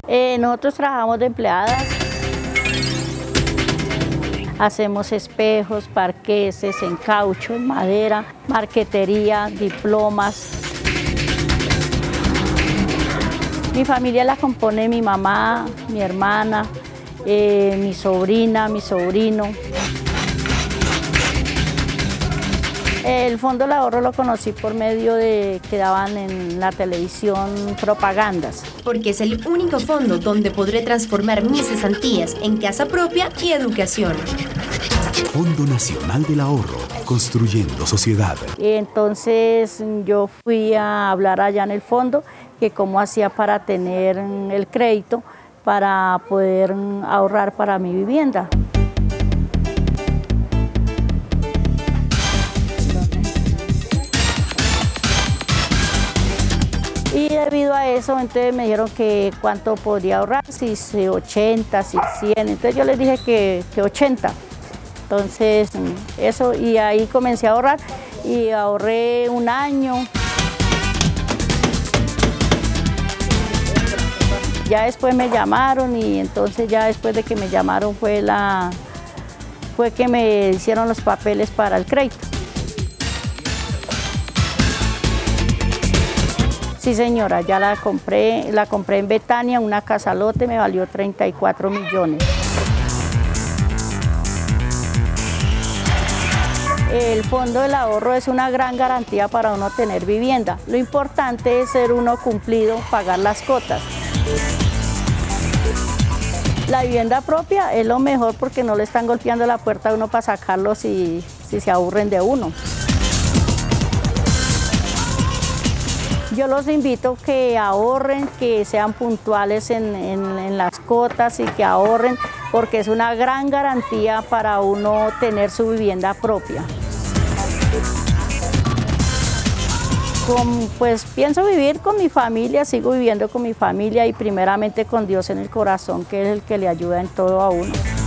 Nosotros trabajamos de empleadas. Hacemos espejos, parqueses, en caucho, en madera, marquetería, diplomas. Mi familia la compone mi mamá, mi hermana, mi sobrina, mi sobrino. El Fondo del Ahorro lo conocí por medio de que daban en la televisión propagandas. Porque es el único fondo donde podré transformar mis cesantías en casa propia y educación. Fondo Nacional del Ahorro, construyendo sociedad. Entonces yo fui a hablar allá en el fondo que cómo hacía para tener el crédito para poder ahorrar para mi vivienda. Y debido a eso, entonces me dijeron que cuánto podría ahorrar, si 80, si 100, entonces yo les dije que 80. Entonces eso, y ahí comencé a ahorrar y ahorré un año. Ya después me llamaron y entonces ya después de que me llamaron fue que me hicieron los papeles para el crédito. Sí, señora, ya la compré en Betania, una casa lote, me valió 34 millones. El Fondo del Ahorro es una gran garantía para uno tener vivienda. Lo importante es ser uno cumplido, pagar las cuotas. La vivienda propia es lo mejor porque no le están golpeando la puerta a uno para sacarlo si se aburren de uno. Yo los invito a que ahorren, que sean puntuales en las cuotas y que ahorren porque es una gran garantía para uno tener su vivienda propia. Pues pienso vivir con mi familia, sigo viviendo con mi familia y primeramente con Dios en el corazón, que es el que le ayuda en todo a uno.